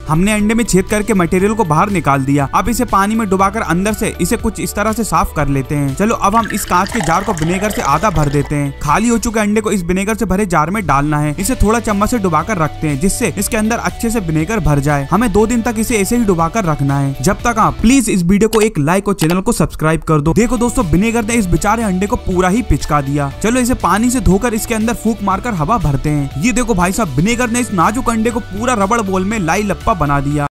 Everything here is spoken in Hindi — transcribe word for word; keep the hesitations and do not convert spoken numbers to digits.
हमने अंडे में छेद करके मटेरियल को बाहर निकाल दिया। अब इसे पानी में डुबाकर अंदर से इसे कुछ इस तरह से साफ कर लेते हैं। चलो अब हम इस कांच के जार को विनेगर से आधा भर देते हैं। खाली हो चुके अंडे को इस विनेगर से भरे जार में डालना है। इसे थोड़ा चम्मच से डुबाकर रखते हैं जिससे इसके अंदर अच्छे से विनेगर भर जाए। हमें दो दिन तक इसे ऐसे ही डुबाकर रखना है। जब तक आप प्लीज इस वीडियो को एक लाइक और चैनल को सब्सक्राइब कर दो। देखो दोस्तों, विनेगर ने इस बेचारे अंडे को पूरा ही पिचका दिया। चलो इसे पानी से धोकर इसके अंदर फूंक मारकर हवा भरते हैं। ये देखो भाई साहब, विनेगर ने इस नाजुक अंडे को पूरा रबड़ बॉल में लाई लप्पा बना दिया।